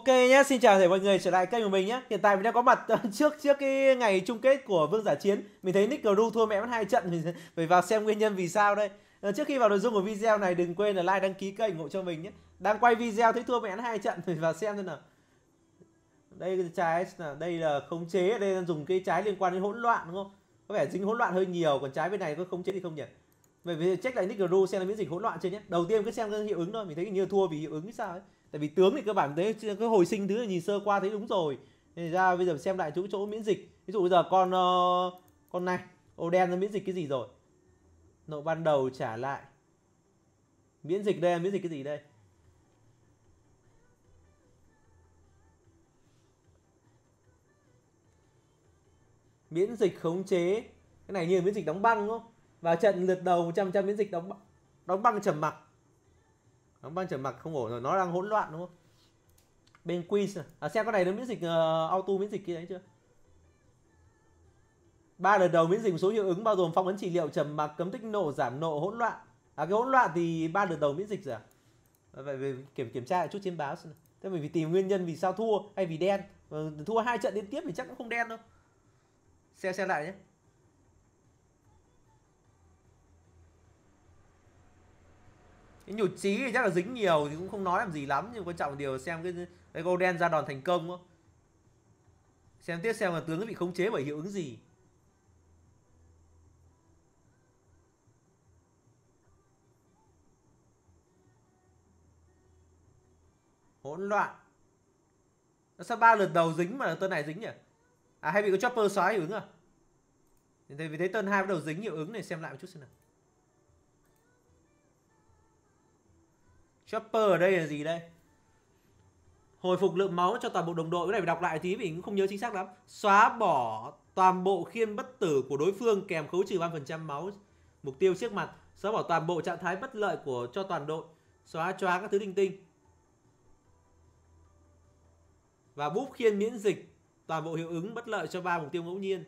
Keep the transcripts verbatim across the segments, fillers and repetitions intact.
Ok nhé, xin chào thầy mọi người trở lại kênh của mình nhé. Hiện tại mình đang có mặt trước trước cái ngày chung kết của Vương Giả Chiến. Mình thấy Nick Gru thua mẹ mất hai trận, mình phải vào xem nguyên nhân vì sao đây. À, trước khi vào nội dung của video này đừng quên là like, đăng ký kênh ủng hộ cho mình nhé. Đang quay video thấy thua mẹ mất hai trận, mình vào xem xem nào. Đây cái trái là đây là khống chế, đây là dùng cái trái liên quan đến hỗn loạn đúng không? Có vẻ dính hỗn loạn hơi nhiều, còn trái bên này có khống chế thì không nhỉ? Vậy vì check lại Nick Gru xem là miễn dịch hỗn loạn chưa nhé. Đầu tiên cứ xem cái hiệu ứng thôi, mình thấy như thua vì hiệu ứng hay sao ấy. Tại vì tướng thì cơ bản thấy cái hồi sinh thứ nhìn sơ qua thấy đúng rồi. Nên ra bây giờ xem lại chỗ chỗ miễn dịch. Ví dụ bây giờ con uh, con này, ô đen nó miễn dịch cái gì rồi? Nộ ban đầu trả lại. Miễn dịch đây, miễn dịch cái gì đây? Miễn dịch khống chế. Cái này như miễn dịch đóng băng đúng không? Vào trận lượt đầu một trăm trăm miễn dịch đóng đóng băng trầm mặc. Đóng băng trầm mặc không ổn rồi, nó đang hỗn loạn đúng không? Bên quiz à, xem con này nó miễn dịch uh, auto miễn dịch kia đấy chưa? Ba đợt đầu miễn dịch một số hiệu ứng bao gồm phong ấn trị liệu, trầm mặc, cấm tích nộ, giảm nộ, hỗn loạn. À cái hỗn loạn thì ba đợt đầu miễn dịch rồi à? Vậy về kiểm kiểm tra lại chút trên báo xem. Thế mình phải tìm nguyên nhân vì sao thua hay vì đen. À, thua hai trận liên tiếp thì chắc cũng không đen đâu. Xem xem lại nhé. Cái nhụt chí thì chắc là dính nhiều thì cũng không nói làm gì lắm, nhưng quan trọng điều xem cái cái golden ra đòn thành công không. Xem tiếp xem là tướng bị khống chế bởi hiệu ứng gì. Hỗn loạn. Nó sao ba lượt đầu dính mà tên này dính nhỉ? À hay bị có chopper xóa hiệu ứng à? Thì vì thấy tên hai bắt đầu dính hiệu ứng này, xem lại một chút xem nào. Chopper ở đây là gì đây? Hồi phục lượng máu cho toàn bộ đồng đội. Cái này phải đọc lại tí vì cũng không nhớ chính xác lắm. Xóa bỏ toàn bộ khiên bất tử của đối phương kèm khấu trừ ba phần trăm máu mục tiêu trước mặt. Xóa bỏ toàn bộ trạng thái bất lợi của cho toàn đội. Xóa choáng các thứ linh tinh. Và búp khiên miễn dịch toàn bộ hiệu ứng bất lợi cho ba mục tiêu ngẫu nhiên.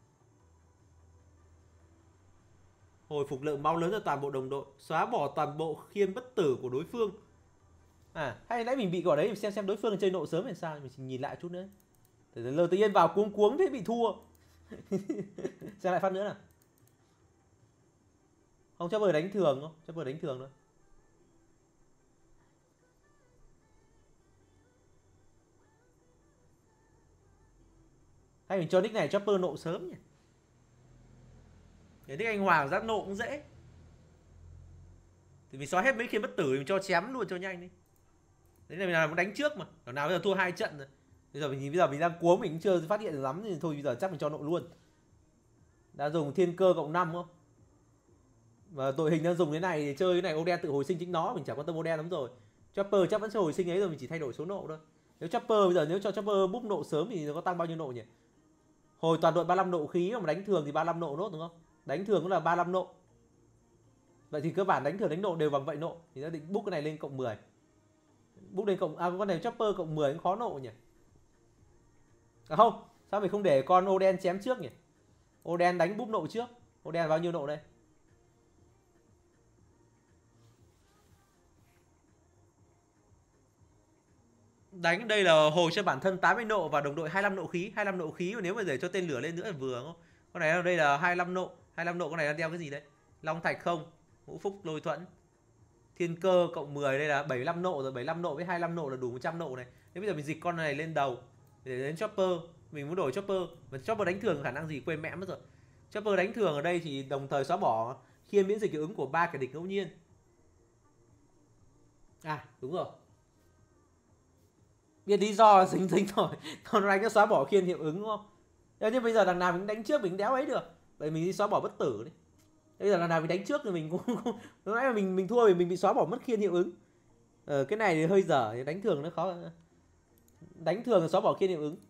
Hồi phục lượng máu lớn cho toàn bộ đồng đội. Xóa bỏ toàn bộ khiên bất tử của đối phương. À hay nãy mình bị gọi đấy, mình xem xem đối phương chơi nộ sớm hay sao, mình chỉ nhìn lại chút nữa. Từ lơ tự nhiên vào cuống cuống thế bị thua. Xem lại phát nữa nào. Không cho vừa đánh thường không? Cho vừa đánh thường thôi. Hay mình cho nick này chopper nộ sớm nhỉ? Để nick anh Hoàng giác nộ cũng dễ. Thì mình xóa hết mấy khiên bất tử mình cho chém luôn cho nhanh đi. Đấy là mình làm muốn đánh trước mà. Nào nào bây giờ thua hai trận rồi. Bây giờ mình bây giờ mình đang cuống mình cũng chưa phát hiện được lắm thì thôi bây giờ chắc mình cho nộ luôn. Đã dùng thiên cơ cộng năm không? Và đội hình đang dùng thế này thì chơi cái này ô đen tự hồi sinh chính nó, mình chẳng quan tâm ô đen lắm rồi. Chopper chắc vẫn sẽ hồi sinh ấy rồi, mình chỉ thay đổi số nộ thôi. Nếu Chopper bây giờ nếu cho Chopper búp nộ sớm thì nó có tăng bao nhiêu nộ nhỉ? Hồi toàn đội ba mươi lăm nộ khí, mà đánh thường thì ba mươi lăm nộ nốt đúng không? Đánh thường cũng là ba mươi lăm nộ. Vậy thì cơ bản đánh thường đánh nộ đều bằng vậy nộ. Thì ta định búp cái này lên cộng mười. Búp lên cộng, à con này Chopper cộng mười cũng khó nộ nhỉ? À không, sao mình không để con ô đen chém trước nhỉ? Ô đen đánh búp nộ trước. Ô đen bao nhiêu nộ đây? Đánh đây là hồi cho bản thân tám mươi nộ và đồng đội hai mươi lăm nộ khí, hai mươi lăm nộ khí, và nếu mà để cho tên lửa lên nữa là vừa không? Con này ở đây là hai mươi lăm nộ, hai mươi lăm nộ, con này đang đeo cái gì đấy? Long thạch không? Ngũ phúc lôi thuẫn. Thiên cơ cộng mười đây là bảy mươi lăm nộ rồi, bảy mươi lăm nộ với hai mươi lăm nộ là đủ một trăm nộ này. Nếu bây giờ mình dịch con này lên đầu để đến chopper, mình muốn đổi chopper, mà chopper đánh thường khả năng gì quên mẹ mất rồi. Chopper đánh thường ở đây thì đồng thời xóa bỏ khiên miễn dịch hiệu ứng của ba kẻ địch ngẫu nhiên. À đúng rồi. Biết lý do dính dính rồi. Còn đánh nó xóa bỏ khiên hiệu ứng đúng không? Nhưng bây giờ đằng nào mình đánh trước mình đéo ấy được. Vậy mình đi xóa bỏ bất tử đi. Bây giờ đằng nào mình đánh trước thì mình cũng lúc nãy mà mình mình thua thì mình bị xóa bỏ mất khiên hiệu ứng. Ờ, cái này thì hơi dở, đánh thường nó khó. Đánh thường là xóa bỏ khiên hiệu ứng.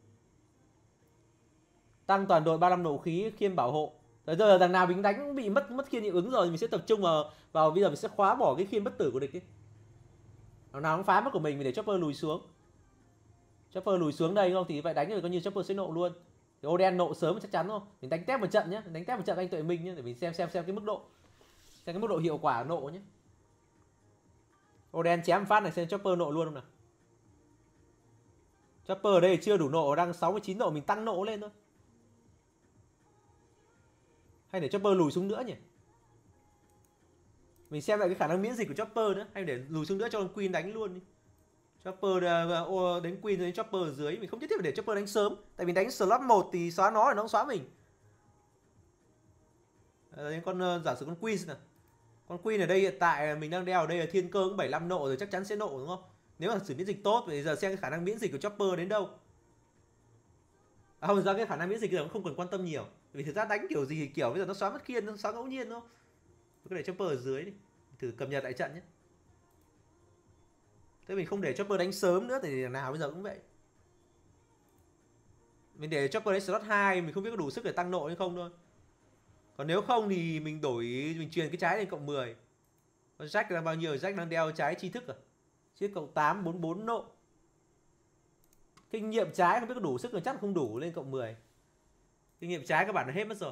Tăng toàn đội ba mươi lăm nộ khí, khiên bảo hộ. Rồi giờ đằng nào mình đánh cũng bị mất mất khiên hiệu ứng rồi, mình sẽ tập trung vào vào bây giờ mình sẽ khóa bỏ cái khiên bất tử của địch ấy. Đằng nào cũng phá mất của mình, mình để chopper lùi xuống. Chopper lùi xuống đây không thì vậy đánh rồi coi như chopper sẽ nộ luôn. Thì ô đen nộ sớm chắc chắn không? Mình đánh tép một trận nhé, đánh tép một trận anh Tuệ Minh nhé, để mình xem xem xem cái mức độ, xem cái mức độ hiệu quả nộ nhé. Ô đen chém phát này xem chopper nộ luôn không nào. Chopper ở đây chưa đủ nộ, đang sáu mươi chín nộ, mình tăng nộ lên thôi. Hay để Chopper lùi xuống nữa nhỉ? Mình xem lại cái khả năng miễn dịch của Chopper nữa. Hay để lùi xuống nữa cho con Queen đánh luôn đi. Chopper đánh Queen đến Chopper ở dưới. Mình không nhất thiết phải để Chopper đánh sớm. Tại vì đánh slot một thì xóa nó là nó không xóa mình. Đấy, con giả sử con Queen nào. Con Queen ở đây hiện tại mình đang đeo ở đây là thiên cơ cũng bảy mươi lăm nộ rồi, chắc chắn sẽ nộ đúng không? Nếu mà sử miễn dịch tốt thì giờ xem cái khả năng miễn dịch của Chopper đến đâu. À, không, ra cái khả năng miễn dịch giờ cũng không cần quan tâm nhiều. Vì thực ra đánh kiểu gì thì kiểu bây giờ nó xóa mất khiên, nó xóa ngẫu nhiên thôi. Cứ để Chopper ở dưới đi. Thử cập nhật lại trận nhé. Thế mình không để Chopper đánh sớm nữa thì nào bây giờ cũng vậy. Mình để Chopper đánh slot hai, mình không biết có đủ sức để tăng nộ hay không thôi. Còn nếu không thì mình đổi, mình truyền cái trái lên cộng mười. Con Jack là bao nhiêu? Jack đang đeo trái tri thức à? Chiếc cộng tám, bốn mươi bốn nộ. Kinh nghiệm trái không biết có đủ sức, chắc là không đủ, lên cộng mười. Kinh nghiệm trái các bạn đã hết mất rồi.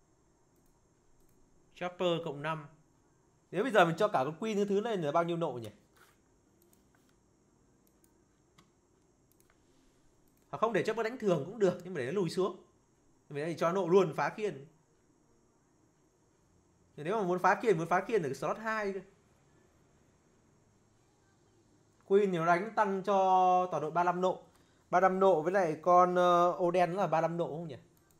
Chopper cộng năm. Nếu bây giờ mình cho cả con Queen thứ này là bao nhiêu nộ nhỉ? Hoặc không để Chopper đánh thường cũng được, nhưng mà để nó lùi xuống. Mình đây cho nộ luôn, phá khiên. Nếu mà muốn phá khiên, muốn phá khiên ở slot hai cơ. Queen nếu đánh tăng cho toàn đội ba mươi lăm nộ. ba mươi lăm nộ với lại con uh, Oden là ba mươi lăm nộ không nhỉ?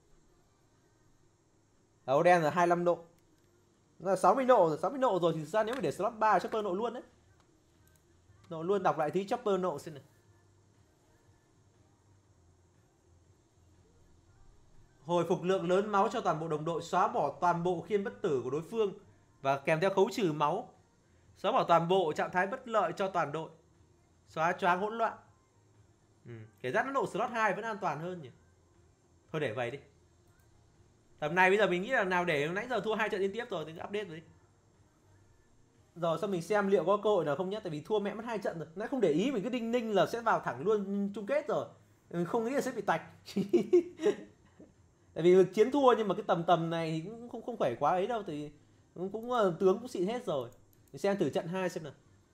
À, Oden là hai mươi lăm nộ. Nó là sáu mươi nộ rồi, sáu mươi nộ rồi thì thực ra nếu mà để slot ba Chopper nộ luôn đấy. Nộ luôn, đọc lại tí Chopper nộ xem nào. Hồi phục lượng lớn máu cho toàn bộ đồng đội, xóa bỏ toàn bộ khiên bất tử của đối phương và kèm theo khấu trừ máu. Xóa bỏ toàn bộ trạng thái bất lợi cho toàn đội. Xóa choáng hỗn loạn. Ừ. Kể ra nó nộ slot hai vẫn an toàn hơn nhỉ. Thôi để vậy đi. Tầm này bây giờ mình nghĩ là nào để nãy giờ thua hai trận liên tiếp rồi thì update rồi đi. Rồi xong mình xem liệu có cơ hội nào không nhé. Tại vì thua mẹ mất hai trận rồi. Nãy không để ý, mình cứ đinh ninh là sẽ vào thẳng luôn chung kết rồi. Mình không nghĩ là sẽ bị tạch. Tại vì chiến thua nhưng mà cái tầm tầm này thì cũng không không khỏe quá ấy đâu. Thì cũng, cũng tướng cũng xịn hết rồi. Mình xem thử trận hai xem nào.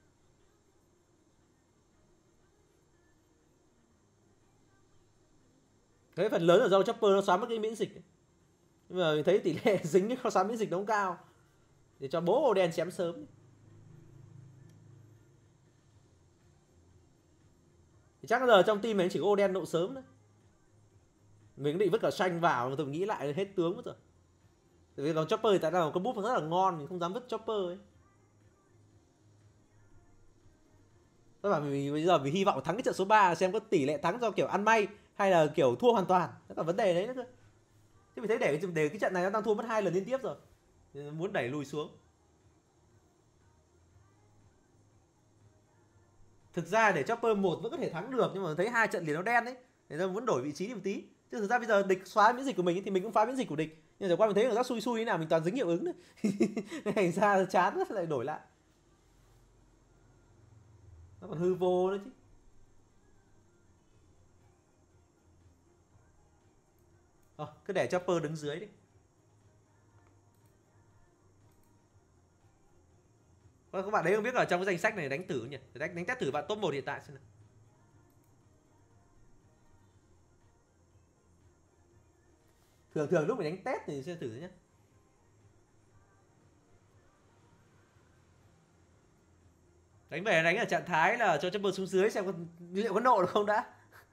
Thế phần lớn là do Chopper nó xóa mất cái miễn dịch ấy. Nhưng mà mình thấy tỷ lệ dính cái xóa miễn dịch nó không cao. Để cho bố Oden chém sớm. Thì chắc giờ trong team mình chỉ có Oden nộ sớm thôi. Mình cũng định vứt cả xanh vào mà tôi nghĩ lại hết tướng mất rồi. Tại vì còn Chopper thì tại sao có búp rất là ngon, mình không dám vứt Chopper ấy. Tôi bảo mình bây giờ mình hy vọng thắng cái trận số ba xem có tỷ lệ thắng do kiểu ăn may hay là kiểu thua hoàn toàn. Đó là vấn đề đấy nữa cơ. Chứ mình thấy để, để cái trận này nó đang thua mất hai lần liên tiếp rồi. Muốn đẩy lùi xuống. Thực ra để Chopper một vẫn có thể thắng được, nhưng mà thấy hai trận liền nó đen đấy. Để ra muốn đổi vị trí đi một tí. Chứ thực ra bây giờ địch xóa miễn dịch của mình thì mình cũng phá miễn dịch của địch. Nhưng mà qua mình thấy người ta xui xui thế nào mình toàn dính hiệu ứng đấy. Thành ra chán rất lại đổi lại. Nó còn hư vô nữa chứ. Ờ, cứ để Chopper đứng dưới đi. Các bạn đấy không biết là trong cái danh sách này đánh tử nhỉ? Đánh, đánh test thử bạn top một hiện tại xem nào. Thường thường lúc mình đánh test thì xem thử nhé. Đánh về đánh ở trạng thái là cho Chopper xuống dưới xem có, liệu có nộ được không đã.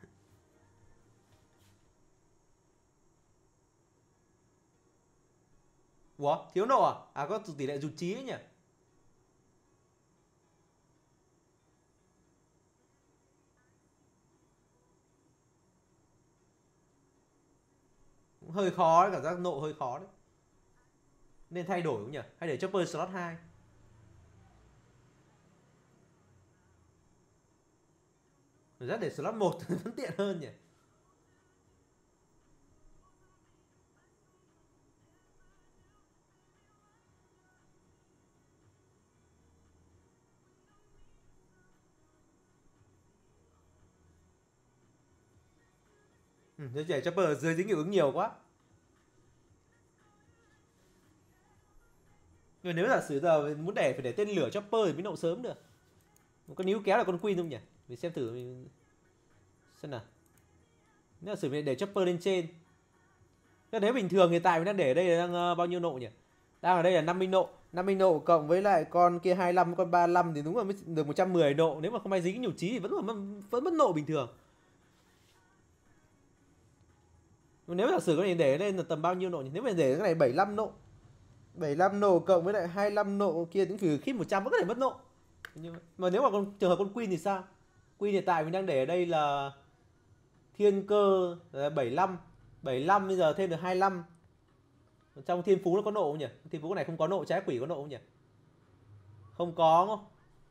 Ủa, thiếu nộ à? À có tỷ lệ rụt trí ấy nhỉ? Hơi khó đấy, cảm giác nộ hơi khó đấy. Nên thay đổi không nhỉ? Hay để Chopper slot hai. Rất để slot một vẫn tiện hơn nhỉ. Ừ, để Chopper ở dưới dính hiệu ứng nhiều quá. Nhưng nếu giả sử giờ muốn để phải để tên lửa Chopper thì mới nộ sớm được. Có níu kéo là con Queen không nhỉ? Mình xem thử mình... xem nào. Nếu sử mình để chopper lên trên. Thế nếu bình thường hiện tại mình đang để ở đây là đang uh, bao nhiêu nộ nhỉ? Đang ở đây là năm mươi nộ. năm mươi nộ cộng với lại con kia hai mươi lăm, con ba mươi lăm thì đúng là mới được một trăm mười nộ. Nếu mà không may dính nhụt chí thì vẫn vẫn mất nộ bình thường. Nếu giả sử cái này để lên là tầm bao nhiêu nộ nhỉ? Nếu mình để cái này bảy mươi lăm nộ. bảy mươi lăm nộ cộng với lại hai mươi lăm nộ kia tính thử khít một trăm vẫn có thể mất nộ. Nhưng mà nếu mà con trường hợp con Queen thì sao? Queen hiện tại mình đang để ở đây là thiên cơ là bảy mươi lăm. bảy mươi lăm bây giờ thêm được hai mươi lăm. Trong thiên phú nó có nộ không nhỉ? Thiên phú này không có nộ, trái quỷ có nộ không nhỉ? Không có không?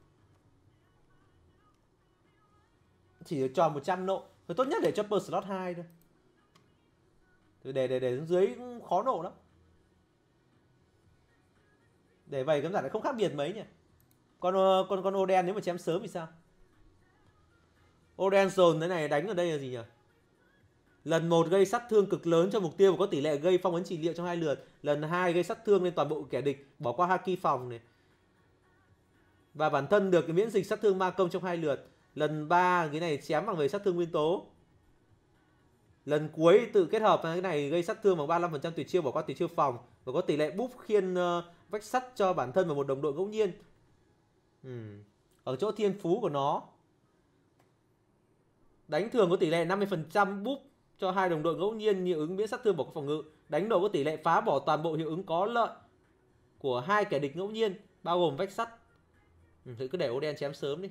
Chỉ được tròn một trăm nộ. Thôi tốt nhất để cho per slot hai thôi. Để để để dưới khó nộ lắm. Để vậy cảm giác lại không khác biệt mấy nhỉ. Con con con ô đen nếu mà chém sớm thì sao? Ô đen dồn thế này đánh ở đây là gì nhỉ? Lần một gây sát thương cực lớn cho mục tiêu và có tỷ lệ gây phong ấn trị liệu trong hai lượt. Lần hai gây sát thương lên toàn bộ kẻ địch, bỏ qua haki phòng này. Và bản thân được cái miễn dịch sát thương ma công trong hai lượt. Lần ba cái này chém bằng về sát thương nguyên tố. Lần cuối tự kết hợp cái này gây sát thương bằng ba mươi lăm phần trăm tuyệt chiêu, bỏ qua tuyệt chiêu phòng và có tỷ lệ buff khiên uh, vách sắt cho bản thân và một đồng đội ngẫu nhiên. uhm. Ở chỗ thiên phú của nó, đánh thường có tỷ lệ năm mươi phần trăm buff cho hai đồng đội ngẫu nhiên hiệu ứng miễn sát thương, bỏ qua phòng ngự. Đánh độ có tỷ lệ phá bỏ toàn bộ hiệu ứng có lợi của hai kẻ địch ngẫu nhiên, bao gồm vách sắt. Ừ, thì cứ để ô đen chém sớm đi.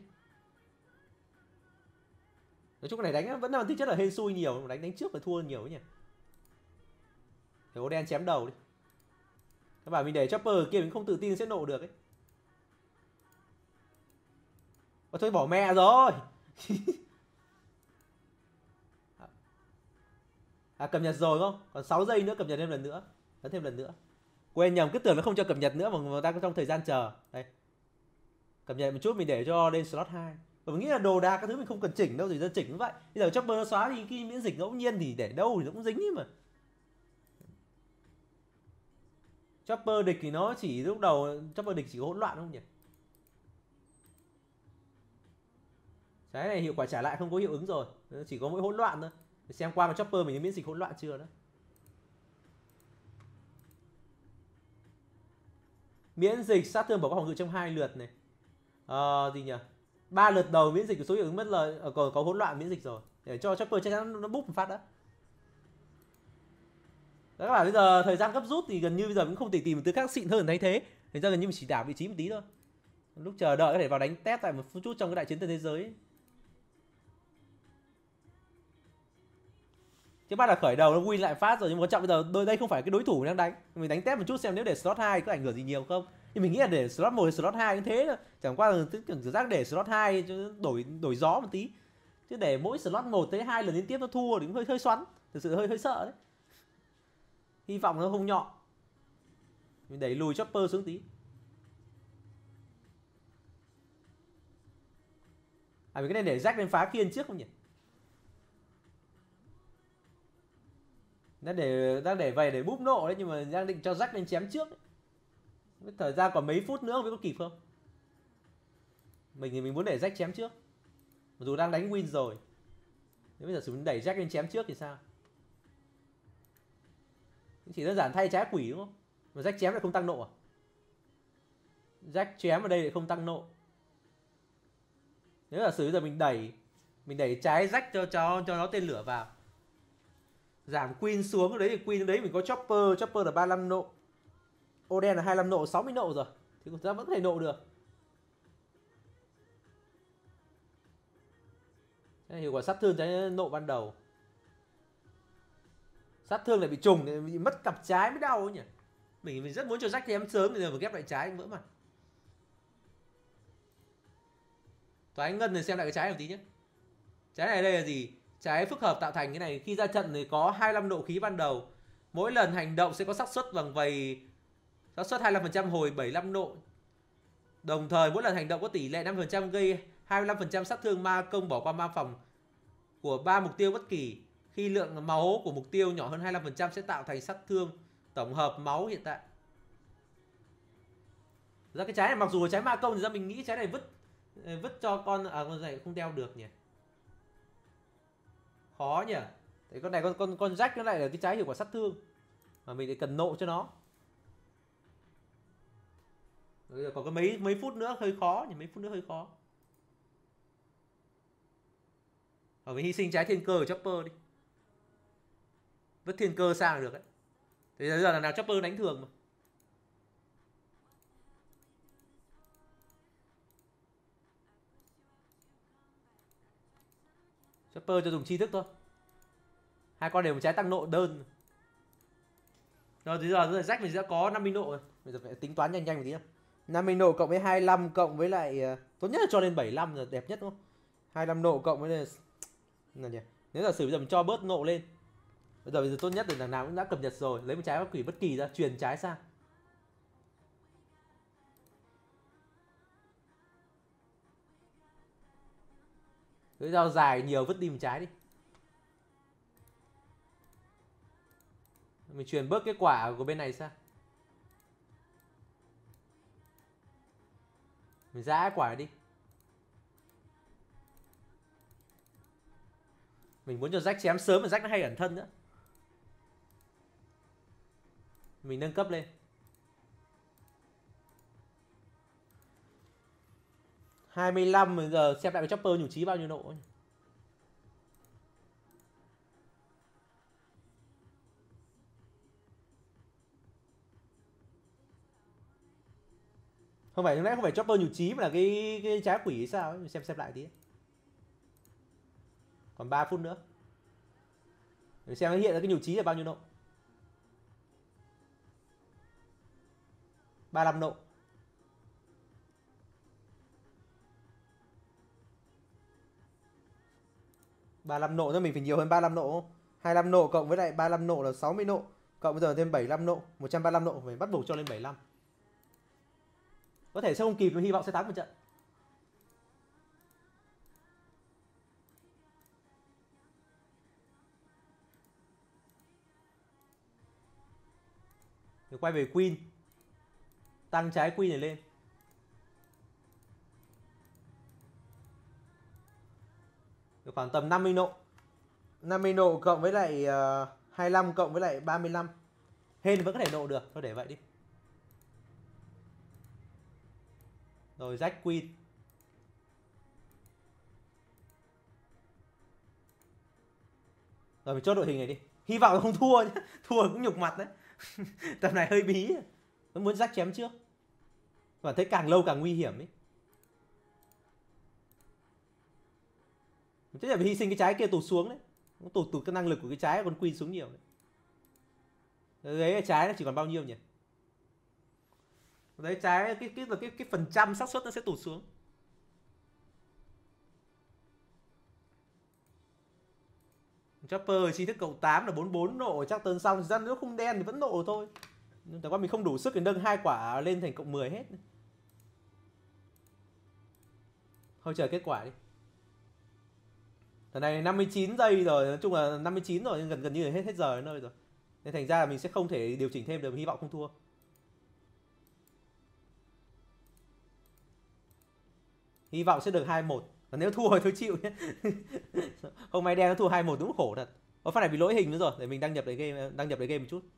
Nói chung cái này đánh vẫn là tính chất là hên xui nhiều, đánh đánh trước phải thua nhiều nhỉ. Để ô đen chém đầu đi. Các bạn mình để chopper kia mình không tự tin sẽ nộ được ấy. Ôi, thôi bỏ mẹ rồi. À, cập nhật rồi không? Còn sáu giây nữa cập nhật thêm lần nữa. Vẫn thêm lần nữa. Quên nhầm, cứ tưởng nó không cho cập nhật nữa mà người ta có trong thời gian chờ. Đây. Cập nhật một chút mình để cho lên slot hai. Và mình nghĩ là đồ đạc các thứ mình không cần chỉnh đâu, thì dân chỉnh như vậy. Bây giờ chopper nó xóa đi cái miễn dịch ngẫu nhiên thì để đâu thì nó cũng dính ấy mà. Chopper địch thì nó chỉ lúc đầu chopper địch chỉ có hỗn loạn không nhỉ? Cái này hiệu quả trả lại không có hiệu ứng rồi, chỉ có mỗi hỗn loạn thôi. Để xem qua mà chopper mình miễn dịch hỗn loạn chưa đó. Miễn dịch sát thương bỏ qua phòng ngự trong hai lượt này. Ờ, gì nhỉ? Ba lượt đầu miễn dịch của số hiệu ứng mất lời, còn có, có hỗn loạn miễn dịch rồi. Để cho chopper chắc chắn nó búp một phát đã. Đó, các bạn bây giờ thời gian gấp rút thì gần như bây giờ cũng không thể tìm một thứ khác xịn hơn thay thế. Thành ra gần như mình chỉ đảo vị trí một tí thôi. Lúc chờ đợi có thể vào đánh test tại một chút trong cái đại chiến tân thế giới ấy. Chứ bắt là khởi đầu nó win lại phát rồi, nhưng mà quan trọng bây giờ đôi đây không phải cái đối thủ mình đang đánh. Mình đánh test một chút xem nếu để slot hai có ảnh hưởng gì nhiều không. Nhưng mình nghĩ là để slot một hay slot hai như thế thôi. Chẳng qua là cảm giác để slot hai cho đổi đổi gió một tí. Chứ để mỗi slot một tới hai lần liên tiếp nó thua thì cũng hơi hơi xoắn, thực sự hơi hơi sợ đấy. Hy vọng nó không nhọn. Mình đẩy lùi chopper xuống tí. À, mình cái này để Jack lên phá khiên trước không nhỉ? Đang để đang để về để búp nộ đấy, nhưng mà đang định cho Jack lên chém trước. Đấy. Thời gian còn mấy phút nữa mới có kịp không? Mình thì mình muốn để Jack chém trước. Mặc dù đang đánh win rồi. Nếu bây giờ sử mình đẩy Jack lên chém trước thì sao? Chỉ đơn giản thay trái quỷ đúng không? Mà Jack chém lại không tăng nộ à? Jack chém ở đây lại không tăng nộ. Nếu là sử bây giờ mình đẩy mình đẩy trái Jack cho cho cho nó tên lửa vào, giảm Queen xuống, đấy thì Queen đấy mình có chopper, chopper là ba mươi lăm nộ, ô đen là hai mươi lăm nộ, sáu mươi nộ rồi thì chúng ta vẫn có thể nộ được. Cái hiệu quả sát thương trái nộ ban đầu, sát thương lại bị trùng thì bị mất cặp trái mới đau ấy nhỉ. Mình mình rất muốn cho Jack chém sớm, bây giờ mà ghép lại trái vỡ mặt. Toái ngân này xem lại cái trái một tí nhé. Trái này đây là gì? Trái phức hợp tạo thành cái này, khi ra trận thì có hai mươi lăm độ khí ban đầu. Mỗi lần hành động sẽ có xác suất bằng vầy xác suất hai mươi lăm phần trăm hồi bảy mươi lăm độ. Đồng thời mỗi lần hành động có tỷ lệ năm phần trăm gây hai mươi lăm phần trăm sát thương ma công bỏ qua ma phòng của ba mục tiêu bất kỳ. Khi lượng máu của mục tiêu nhỏ hơn hai mươi lăm phần trăm sẽ tạo thành sát thương tổng hợp máu hiện tại. Ra cái trái này mặc dù là trái ma công thì ra mình nghĩ trái này vứt vứt cho con, à con này không đeo được nhỉ. Khó nhỉ. Đấy, con này con con con Jack nó lại là cái trái hiệu quả sát thương mà mình lại cần nộ cho nó. Rồi còn có mấy mấy phút nữa hơi khó nhỉ, mấy phút nữa hơi khó. Ở mình hy sinh trái thiên cơ của Chopper đi, vứt thiên cơ sang là được đấy. Thế giờ là nào Chopper đánh thường mà. Chopper cho dùng tri thức thôi. Hai con đều một trái tăng nộ đơn. Rồi bây giờ rồi Jack mình sẽ có năm mươi nộ rồi. Bây giờ phải tính toán nhanh nhanh một tí nào. năm mươi nộ cộng với hai mươi lăm cộng với lại uh, tốt nhất là cho lên bảy mươi lăm là đẹp nhất đúng không? hai mươi lăm nộ cộng với là nhỉ? Nếu giả sử bây giờ mình cho bớt nộ lên. Bây giờ bây giờ tốt nhất là đằng nào cũng đã cập nhật rồi, lấy một trái quỷ bất kỳ ra truyền trái sang. Cái dao dài nhiều vứt đi một trái đi. Mình truyền bớt cái quả của bên này sang. Mình giã quả này đi. Mình muốn cho Jack chém sớm mà Jack nó hay ẩn thân nữa. Mình nâng cấp lên. hai mươi lăm bây giờ xem lại cái Chopper nhủ trí bao nhiêu nộ nhỉ? Không phải, lúc nãy không phải Chopper nhủ trí mà là cái cái trái quỷ hay sao ấy, mình xem xem lại tí. Còn ba phút nữa. Mình xem nó hiện ra cái nhủ trí là bao nhiêu nộ. ba mươi lăm nộ. ba mươi lăm nộ nữa, mình phải nhiều hơn ba mươi lăm nộ không? hai mươi lăm nộ cộng với lại ba mươi lăm nộ là sáu mươi nộ. Cộng bây giờ thêm bảy mươi lăm nộ, một trăm ba mươi lăm nộ, phải bắt buộc cho lên bảy mươi lăm. Có thể sẽ không kịp, nhưng hy vọng sẽ thắng một trận. Rồi quay về Queen. Tăng trái Queen này lên. Được khoảng tầm năm mươi nộ. năm mươi nộ cộng với lại uh, hai mươi lăm cộng với lại ba mươi lăm. Hên vẫn có thể nộ được, thôi để vậy đi. Rồi Jack Queen. Rồi mình chốt đội hình này đi. Hy vọng là không thua nhé. Thua cũng nhục mặt đấy. Tầm này hơi bí. Nó muốn Jack chém trước. Và thấy càng lâu càng nguy hiểm ấy. Tức là phải hy sinh cái trái kia tụt xuống đấy. Nó tụt tụt cái năng lực của cái trái con Queen xuống nhiều đấy. Đấy cái trái nó chỉ còn bao nhiêu nhỉ? Đấy trái cái cái cái cái phần trăm xác suất nó sẽ tụt xuống. Chopper chi thức cộng tám là bốn mươi bốn nộ, chắc tơn xong ra nếu không đen thì vẫn nộ thôi. Nhưng tại qua mình không đủ sức để nâng hai quả lên thành cộng mười hết. Thôi chờ kết quả đi. Lần này năm mươi chín giây rồi, nói chung là năm mươi chín rồi, nhưng gần gần như là hết hết giờ đến nơi rồi. Nên thành ra là mình sẽ không thể điều chỉnh thêm được, hy vọng không thua. Hy vọng sẽ được hai một. Và nếu thua thì thôi chịu nhé. Không may đen nó thua hai một đúng khổ thật. Ở phát này bị lỗi hình nữa rồi, để mình đăng nhập lại game, đăng nhập lại game một chút.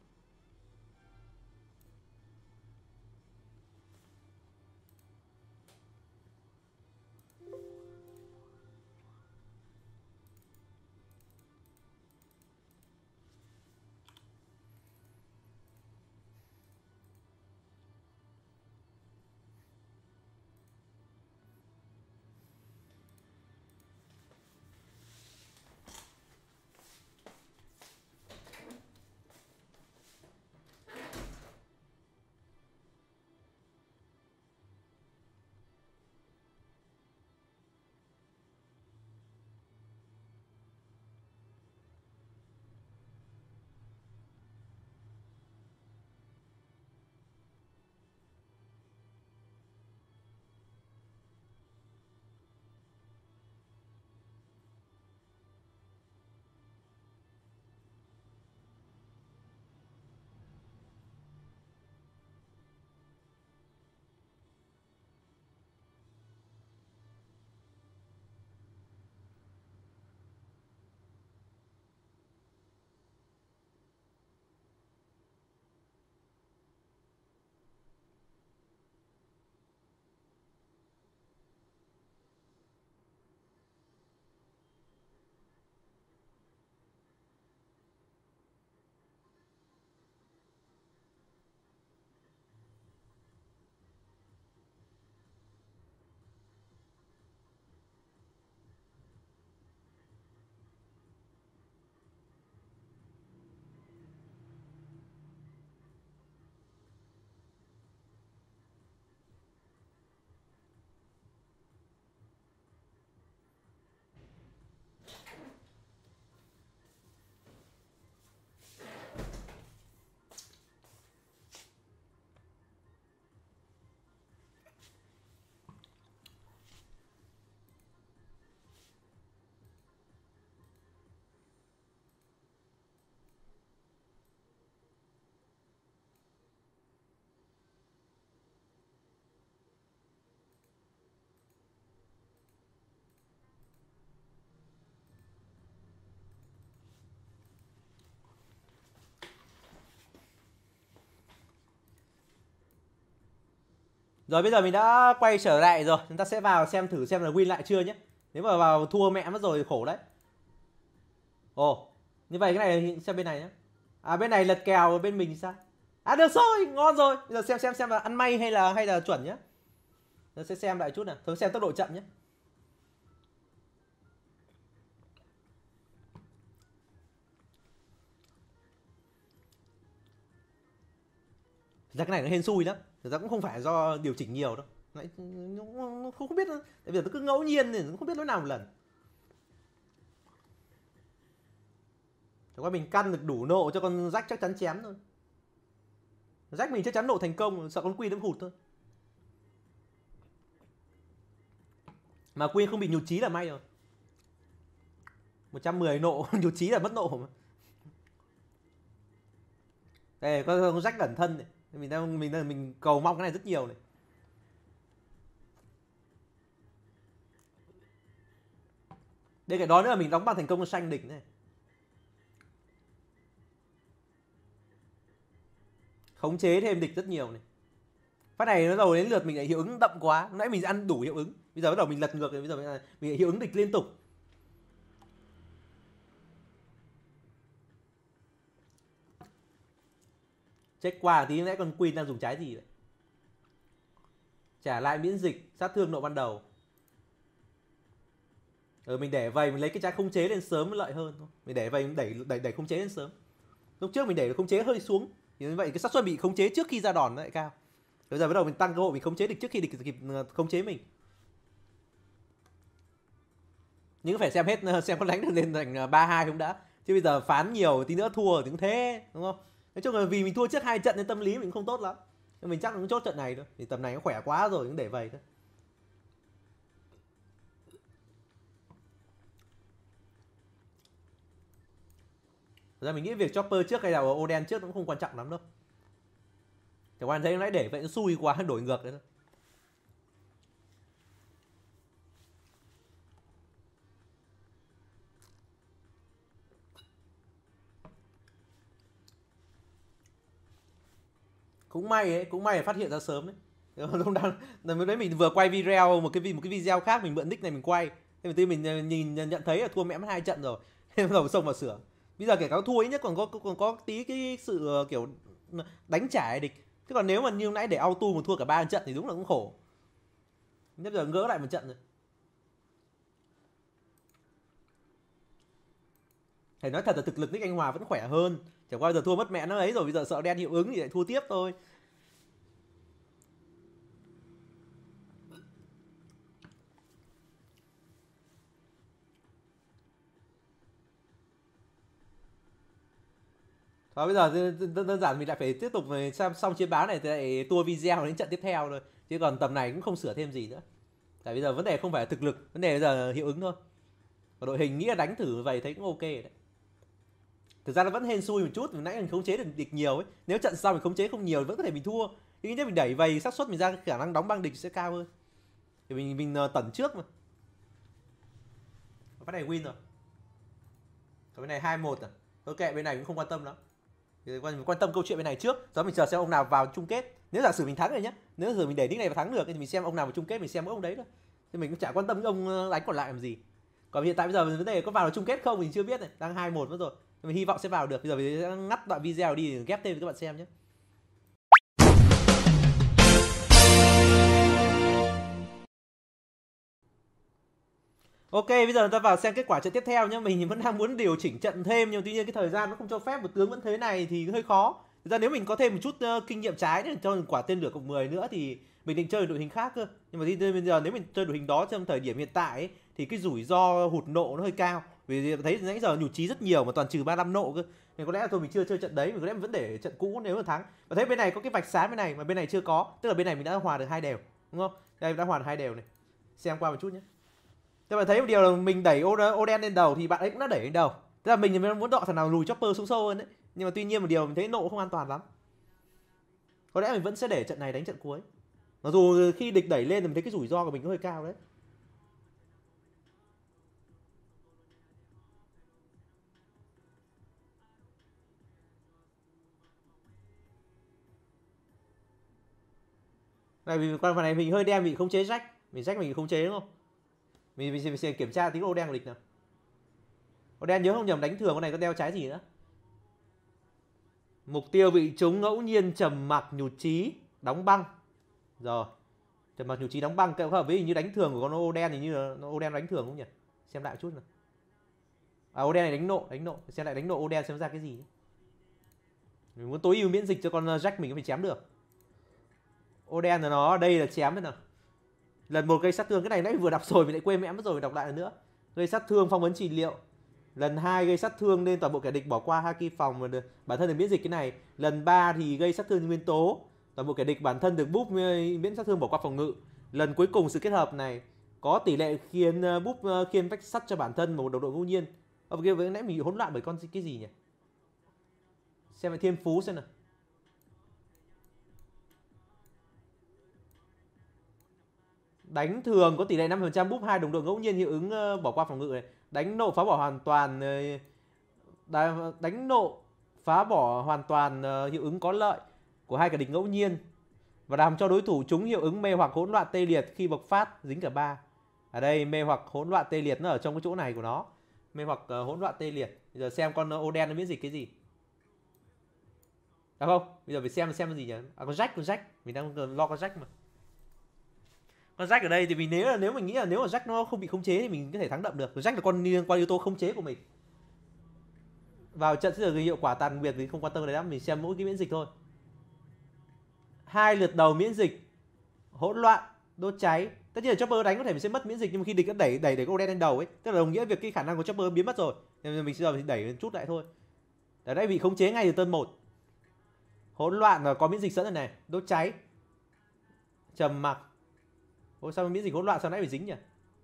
Rồi bây giờ mình đã quay trở lại rồi, chúng ta sẽ vào xem thử xem là win lại chưa nhé. Nếu mà vào thua mẹ mất rồi thì khổ đấy. Ồ, như vậy cái này xem bên này nhé. À bên này lật kèo, bên mình thì sao? À được rồi, ngon rồi. Bây giờ xem xem xem là ăn may hay là hay là chuẩn nhé. Tôi sẽ xem lại chút nào, tôi xem tốc độ chậm nhé. Thực ra cái này nó hên xui lắm, thực ra cũng không phải do điều chỉnh nhiều đâu. Nó không, không biết đâu. Tại vì nó cứ ngẫu nhiên thì nó không biết lỗi nào một lần. Chẳng qua mình căn được đủ nộ cho con rách chắc chắn chém thôi. Rách mình chắc chắn nộ thành công, sợ con Queen nó hụt thôi. Mà Queen không bị nhụt chí là may rồi. một trăm mười nộ, nhụt chí là mất nộ mà. Đây có con rách ẩn thân này. Mình đang mình mình cầu mong cái này rất nhiều này. Đây cái đó nữa là mình đóng bằng thành công con xanh đỉnh này. Khống chế thêm địch rất nhiều này. Phát này nó đầu đến lượt mình lại hiệu ứng đậm quá. Lúc nãy mình ăn đủ hiệu ứng. Bây giờ bắt đầu mình lật ngược rồi, bây giờ mình lại hiệu ứng địch liên tục. Check qua tí nãy con Queen đang dùng trái gì vậy? Trả lại miễn dịch, sát thương nộ ban đầu. Ừ, mình để vậy mình lấy cái trái khống chế lên sớm mới lợi hơn thôi. Mình để vậy mình đẩy đẩy đẩy khống chế lên sớm. Lúc trước mình để khống chế hơi xuống. Thì như vậy cái xác suất bị khống chế trước khi ra đòn nó lại cao. Bây giờ bắt đầu mình tăng cơ hội mình khống chế địch trước khi địch kịp khống chế mình. Nhưng phải xem hết xem có đánh được lên thành ba hai không đã. Chứ bây giờ phán nhiều tí nữa thua thì cũng thế, đúng không? Nói chung là vì mình thua trước hai trận nên tâm lý mình không tốt lắm. Nên mình chắc cũng chốt trận này thôi. Thì tầm này nó khỏe quá rồi cũng để vậy thôi. Thật ra mình nghĩ việc chopper trước hay là Oden trước cũng không quan trọng lắm đâu. Chẳng qua thấy nó lại để vậy nó xui quá đổi ngược đấy thôi. Cũng may ấy, cũng may là phát hiện ra sớm đấy. Lúc đang lúc đấy mình vừa quay video một cái một cái video khác, mình mượn nick này mình quay. Thế mà tí mình nhìn nhận thấy là thua mẹ mất hai trận rồi. Thế bắt đầu xông vào sửa. Bây giờ kể cả thua ấy nhất còn có còn có tí cái sự kiểu đánh trả địch. Thế còn nếu mà như nãy để auto mà thua cả ba trận thì đúng là cũng khổ. Nhất giờ gỡ lại một trận rồi. Thầy nói thật là thực lực nick anh Hòa vẫn khỏe hơn. Chẳng qua giờ thua mất mẹ nó ấy rồi, bây giờ sợ đen hiệu ứng thì lại thua tiếp thôi. Thôi bây giờ đơn giản mình lại phải tiếp tục xem xong chiến báo này thì lại tua video đến trận tiếp theo thôi. Chứ còn tầm này cũng không sửa thêm gì nữa. Tại bây giờ vấn đề không phải là thực lực, vấn đề bây giờ hiệu ứng thôi. Và đội hình nghĩ là đánh thử vậy thấy cũng ok đấy. Thực ra nó vẫn hên xui một chút, nãy mình khống chế được địch nhiều ấy. Nếu trận sau mình khống chế không nhiều vẫn có thể mình thua. Nhưng nếu mình đẩy vầy xác suất mình ra khả năng đóng băng địch sẽ cao hơn. Thì mình mình tẩn trước mà. Cái này win rồi. Cái này hai một à. Ok, bên này cũng không quan tâm lắm. Mình quan tâm câu chuyện bên này trước, rồi mình chờ xem ông nào vào chung kết. Nếu giả sử mình thắng rồi nhá, nếu giờ mình để nick này vào thắng được thì mình xem ông nào vào chung kết, mình xem mỗi ông đấy thôi. Thì mình cũng chả quan tâm những ông đánh còn lại làm gì. Còn hiện tại bây giờ vấn đề có vào chung kết không mình chưa biết này, đang hai một mất rồi. Mình hy vọng sẽ vào được. Bây giờ mình sẽ ngắt đoạn video đi để ghép thêm cho các bạn xem nhé. Ok, bây giờ ta vào xem kết quả trận tiếp theo nhé. Mình vẫn đang muốn điều chỉnh trận thêm, nhưng tuy nhiên cái thời gian nó không cho phép, một tướng vẫn thế này thì hơi khó. Thực ra nếu mình có thêm một chút uh, kinh nghiệm trái để cho quả tên lửa cộng mười nữa thì mình định chơi đội hình khác cơ. Nhưng mà bây giờ nếu mình chơi đội hình đó trong thời điểm hiện tại ấy, thì cái rủi ro hụt nộ nó hơi cao. Vì thấy nãy giờ nhụt chí rất nhiều mà toàn trừ ba mươi lăm nộ cơ. Nên có lẽ là thôi mình chưa chơi trận đấy, mình có lẽ mình vẫn để trận cũ nếu mà thắng. Và thấy bên này có cái vạch sáng bên này mà bên này chưa có, tức là bên này mình đã hòa được hai đều, đúng không? Đây đã hòa được hai đều này. Xem qua một chút nhé. Các bạn thấy một điều là mình đẩy Oden lên đầu thì bạn ấy cũng đã đẩy lên đầu. Tức là mình muốn đọ thằng nào lùi chopper xuống sâu hơn đấy. Nhưng mà tuy nhiên một điều mình thấy nộ không an toàn lắm. Có lẽ mình vẫn sẽ để trận này đánh trận cuối. Mặc dù khi địch đẩy lên thì mình thấy cái rủi ro của mình nó hơi cao đấy. Này vì con phần này mình hơi đen, bị khống chế rách, mình rách mình khống chế đúng không? Mình mình, mình sẽ kiểm tra tí ô đen của địch nào. Ô đen nhớ không nhầm đánh thường con này có đeo trái gì nữa. Mục tiêu bị trúng ngẫu nhiên, trầm mặc, nhụt chí, đóng băng. Rồi. Trầm mặc, nhụt chí, đóng băng, kết hợp với như đánh thường của con ô đen thì như là ô đen đánh thường không nhỉ? Xem lại chút nào. À, ô đen này đánh nộ, đánh nộ, xem lại đánh nộ ô đen xem ra cái gì. Mình muốn tối ưu miễn dịch cho con Jack mình có thể chém được. Ô đen là nó, đây là chém thế nào. Lần một gây sát thương, cái này nãy vừa đọc rồi mình lại quên mẹ mất rồi, mình đọc lại lần nữa. Gây sát thương, phong ấn trị liệu. Lần hai gây sát thương nên toàn bộ kẻ địch bỏ qua haki phòng và được, bản thân được miễn dịch cái này. Lần ba thì gây sát thương nguyên tố, toàn bộ kẻ địch bản thân được búp miễn sát thương bỏ qua phòng ngự. Lần cuối cùng sự kết hợp này có tỷ lệ khiến búp khiên vách sắt cho bản thân một đồng đội ngẫu nhiên. Ở kia vừa nãy mình bị hỗn loạn bởi con cái gì nhỉ? Xem lại thiên phú xem nào. Đánh thường có tỷ lệ năm phần trăm búp hai đồng đội ngẫu nhiên hiệu ứng bỏ qua phòng ngự này. Đánh nộ phá bỏ hoàn toàn, đánh nộ phá bỏ hoàn toàn hiệu ứng có lợi của hai kẻ địch ngẫu nhiên và làm cho đối thủ chúng hiệu ứng mê hoặc hỗn loạn tê liệt khi bộc phát, dính cả ba. Ở đây mê hoặc hỗn loạn tê liệt nó ở trong cái chỗ này của nó, mê hoặc hỗn loạn tê liệt. Bây giờ xem con ô đen nó miễn dịch cái gì. À không, bây giờ phải xem xem cái gì nhỉ? À, con Jack, con Jack, mình đang lo con Jack mà. Con Jack ở đây thì mình nếu là nếu mình nghĩ là nếu mà Jack nó không bị khống chế thì mình có thể thắng đậm được. Con Jack là con liên quan yếu tố khống chế của mình. Vào trận sẽ được hiệu quả tàn biệt, mình không quan tâm đến lắm, mình xem mỗi cái miễn dịch thôi. Hai lượt đầu miễn dịch, hỗn loạn, đốt cháy. Tất nhiên là Chopper đánh có thể mình sẽ mất miễn dịch, nhưng mà khi địch nó đẩy đẩy để con đen lên đầu ấy, tức là đồng nghĩa việc cái khả năng của Chopper biến mất rồi. Nên mình giờ mình đẩy một chút lại thôi. Ở đây bị khống chế ngay từ turn một. Hỗn loạn là có miễn dịch sẵn rồi này, đốt cháy, trầm mặc. Ôi sao miễn dịch hỗn loạn sao nãy phải dính nhỉ?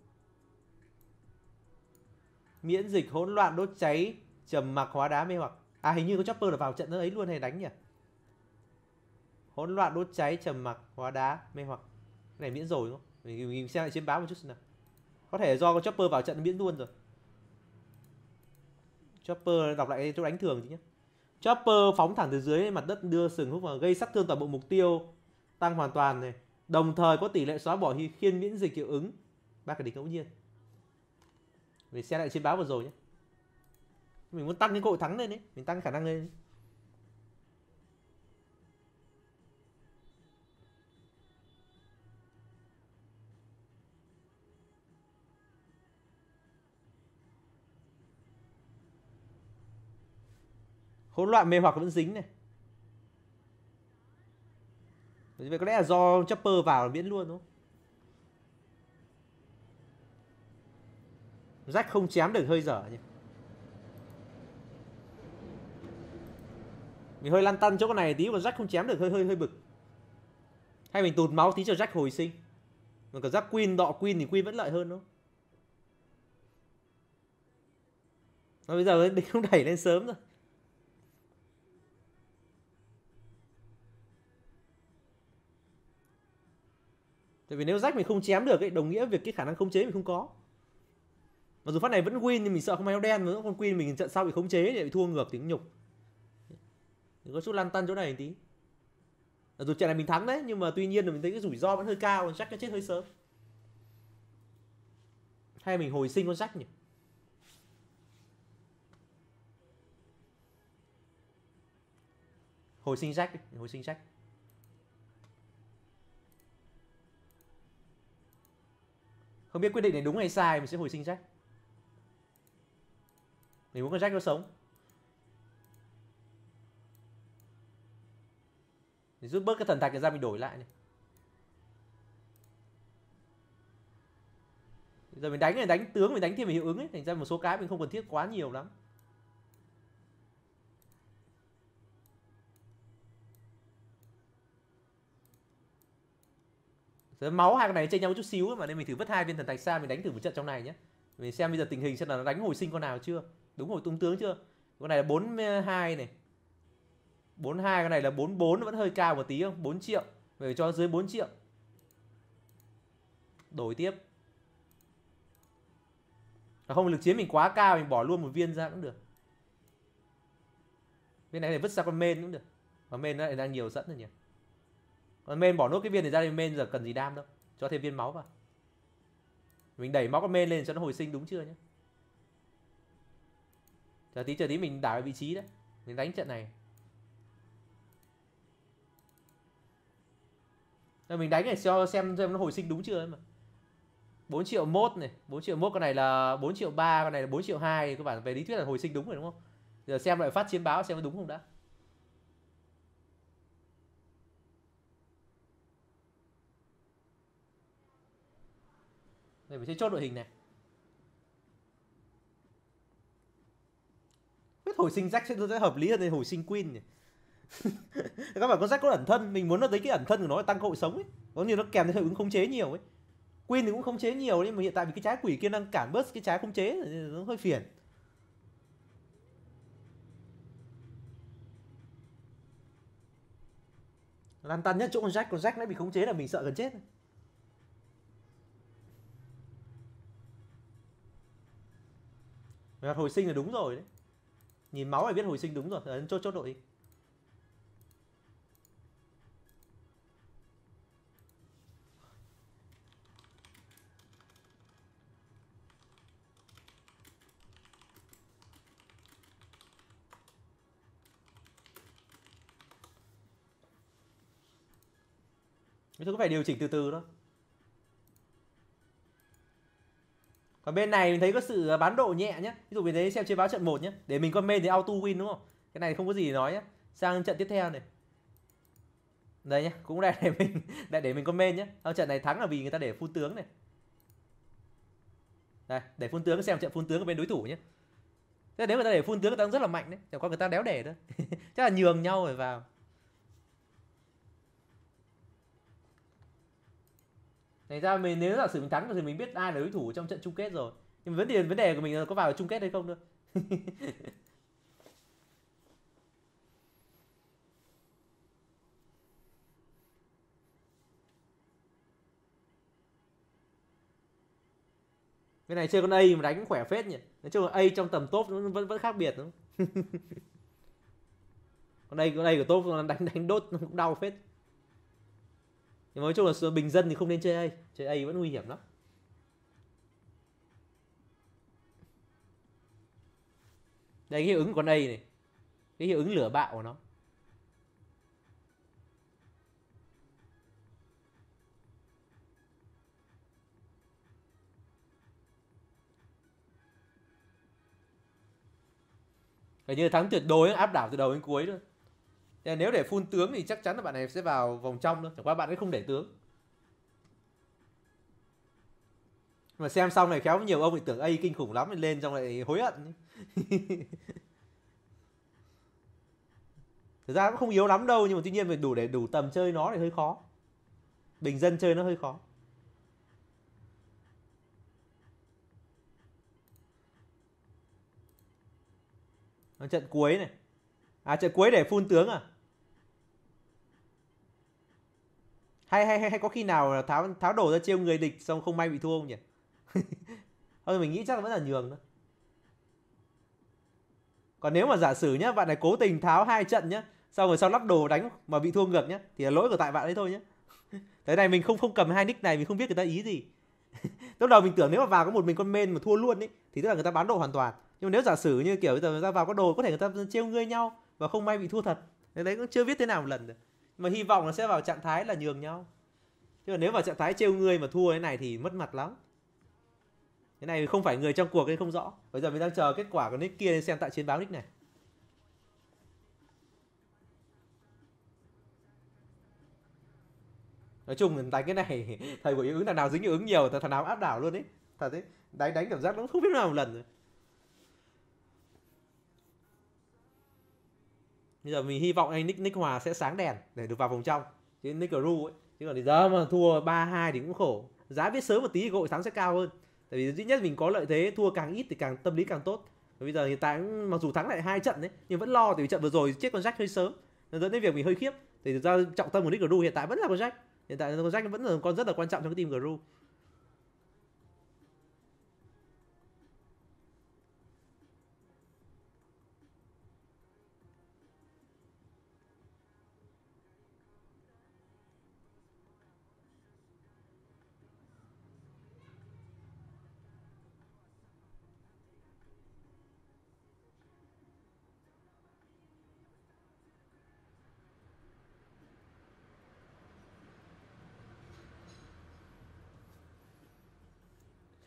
Miễn dịch hỗn loạn, đốt cháy, trầm mặc, hóa đá, mê hoặc. À hình như có Chopper là vào trận nó ấy luôn hay đánh nhỉ? Hỗn loạn, đốt cháy, trầm mặc, hóa đá, mê hoặc. Cái này miễn rồi đúng không? Mình, mình xem lại chiến báo một chút xem nào. Có thể do con Chopper vào trận miễn luôn rồi. Chopper đọc lại chỗ đánh thường chứ nhé. Chopper phóng thẳng từ dưới mặt đất đưa sừng húc vào, gây sát thương toàn bộ mục tiêu, tăng hoàn toàn này. Đồng thời có tỷ lệ xóa bỏ khiên miễn dịch hiệu ứng ba kẻ địch ngẫu nhiên. Mình xem lại chiến báo vừa rồi nhé. Mình muốn tăng cái cơ hội thắng lên đấy, mình tăng khả năng lên đấy. Hỗn loạn, mê hoặc vẫn dính này. Vậy có lẽ là do Chopper vào là miễn luôn đúng không? Jack không chém được hơi dở nhỉ. Mình hơi lăn tăn chỗ con này tí, còn Jack không chém được hơi hơi hơi bực. Hay mình tụt máu tí cho Jack hồi sinh. Còn cả Jack Queen đọ Queen thì Queen vẫn lợi hơn đúng không? Mà bây giờ địch không đẩy lên sớm rồi. Tại vì nếu Jack mình không chém được ấy, đồng nghĩa việc cái khả năng khống chế mình không có. Mặc dù phát này vẫn win nhưng mình sợ không may áo đen nữa, con Queen mình trận sau bị khống chế thì bị thua ngược thì cũng nhục. Mình có chút lăn tăn chỗ này một tí. Mặc dù trận này mình thắng đấy, nhưng mà tuy nhiên là mình thấy cái rủi ro vẫn hơi cao, Jack nó chết hơi sớm. Hay mình hồi sinh con Jack nhỉ? Hồi sinh Jack đi, hồi sinh Jack. Không biết quyết định này đúng hay sai, mình sẽ hồi sinh Jack. Mình muốn con Jack nó sống. Để rút bớt cái thần thạch ra mình đổi lại này. Giờ mình đánh này, đánh tướng mình đánh thêm về hiệu ứng ấy, thành ra một số cái mình không cần thiết quá nhiều lắm. Giờ máu hai con này chênh nhau một chút xíu mà, nên mình thử vứt hai viên thần thạch xa, mình đánh thử một trận trong này nhé. Mình xem bây giờ tình hình xem là nó đánh hồi sinh con nào chưa. Đúng hồi tung tướng chưa. Con này là bốn mươi hai này, bốn mươi hai, con này là bốn mươi bốn, vẫn hơi cao một tí không, bốn triệu. Phải cho dưới bốn triệu. Đổi tiếp. À không, lực chiến mình quá cao, mình bỏ luôn một viên ra cũng được. Bên này thì vứt ra con main cũng được. Và main nó lại đang nhiều dẫn rồi nhỉ. Còn main bỏ nốt cái viên này ra thì main giờ cần gì đam đâu, cho thêm viên máu vào. Mình đẩy máu con main lên cho nó hồi sinh đúng chưa nhé. Chờ tí chờ tí mình đảo vị trí đấy, mình đánh trận này. Rồi mình đánh này cho xem xem nó hồi sinh đúng chưa ấy mà. bốn triệu mốt này, bốn triệu mốt, con này là bốn triệu ba, con này là bốn triệu hai, các bạn về lý thuyết là hồi sinh đúng rồi đúng không? Giờ xem lại phát chiến báo xem nó đúng không đã. Đây mình sẽ chốt đội hình này. Biết hồi sinh Jack sẽ, sẽ hợp lý hơn hồi sinh Queen nhỉ. Các bạn con Jack có ẩn thân, mình muốn nó thấy cái ẩn thân của nó là tăng cơ hội sống ấy, có như nó kèm theo hiệu ứng khống chế nhiều ấy. Queen thì cũng khống chế nhiều nhưng mà hiện tại vì cái trái quỷ kia đang cản bớt cái trái khống chế nó hơi phiền. Lan tăn nhất chỗ con Jack, con Jack nó bị khống chế là mình sợ gần chết. Mà hồi sinh là đúng rồi đấy. Nhìn máu là biết hồi sinh đúng rồi, đấy, chốt chốt đội. Mình có phải điều chỉnh từ từ thôi. Còn bên này mình thấy có sự bán độ nhẹ nhé. Ví dụ mình thấy xem chế báo trận một nhé, để mình comment thì auto win đúng không? Cái này không có gì để nói nhé. Sang trận tiếp theo này. Đây nhé, cũng đây để mình lại để mình comment nhé. Ở trận này thắng là vì người ta để phun tướng này. Đây, để phun tướng xem trận phun tướng của bên đối thủ nhé. Thế nếu người ta để phun tướng người ta cũng rất là mạnh đấy, chẳng qua người ta đéo để thôi. Chắc là nhường nhau rồi vào. Thành ra mình nếu giả sử mình thắng thì mình biết ai là đối thủ trong trận chung kết rồi. Nhưng vấn đề vấn đề của mình là có vào chung kết hay không thôi. Cái này chơi con A mà đánh khỏe phết nhỉ. Nói chung là A trong tầm top nó vẫn vẫn khác biệt đúng không? Con đây con đây của top đánh đánh đốt nó cũng đau phết. Nhưng nói chung là bình dân thì không nên chơi A, chơi A vẫn nguy hiểm lắm. Đây cái hiệu ứng của con A này, cái hiệu ứng lửa bạo của nó. Hình như thắng tuyệt đối, áp đảo từ đầu đến cuối luôn. Nếu để phun tướng thì chắc chắn là bạn này sẽ vào vòng trong thôi, chẳng qua bạn ấy không để tướng. Mà xem xong này khéo nhiều ông thì tưởng A kinh khủng lắm nên lên trong lại hối hận. Thực ra cũng không yếu lắm đâu, nhưng mà tuy nhiên phải đủ để đủ tầm chơi nó thì hơi khó. Bình dân chơi nó hơi khó. Trận cuối này. À trận cuối để phun tướng à? Hay hay hay, hay có khi nào tháo tháo đồ ra trêu người địch xong không may bị thua không nhỉ? Thôi mình nghĩ chắc là vẫn là nhường thôi. Còn nếu mà giả sử nhá, bạn này cố tình tháo hai trận nhá, xong rồi sau lắp đồ đánh mà bị thua ngược nhá, thì là lỗi của tại bạn ấy thôi nhá. Thế này mình không không cầm hai nick này, mình không biết người ta ý gì. Lúc đầu mình tưởng nếu mà vào có một mình con main mà thua luôn ấy thì tức là người ta bán đồ hoàn toàn. Nhưng mà nếu giả sử như kiểu bây giờ người ta vào có đồ, có thể người ta trêu ngươi nhau và không may bị thua thật. Thế đấy cũng chưa biết thế nào một lần được. Mà hy vọng là sẽ vào trạng thái là nhường nhau. Chứ mà nếu vào trạng thái trêu ngươi mà thua thế này thì mất mặt lắm. Cái này không phải người trong cuộc nên không rõ. Bây giờ mình đang chờ kết quả của nick kia nên xem tại chiến báo nick này. Nói chung đánh cái này thầy của hiệu ứng thằng nào dính hiệu ứng nhiều thằng nào áp đảo luôn đấy. Thật đấy, đánh đánh cảm giác nó không biết nào một lần rồi. Bây giờ mình hy vọng anh Nick Nick Hòa sẽ sáng đèn để được vào vòng trong. Chứ Nick Ru ấy, chứ còn thì giờ mà thua ba hai thì cũng khổ. Giá biết sớm một tí thì cơ hội thắng sẽ cao hơn. Tại vì duy nhất mình có lợi thế, thua càng ít thì càng tâm lý càng tốt. Và bây giờ hiện tại mặc dù thắng lại hai trận đấy nhưng vẫn lo, tại vì trận vừa rồi chết con Jack hơi sớm, nó dẫn đến việc mình hơi khiếp. Thì thực ra trọng tâm của Nick Ru hiện tại vẫn là con Jack. Hiện tại con Jack vẫn là con rất là quan trọng trong cái team Gru.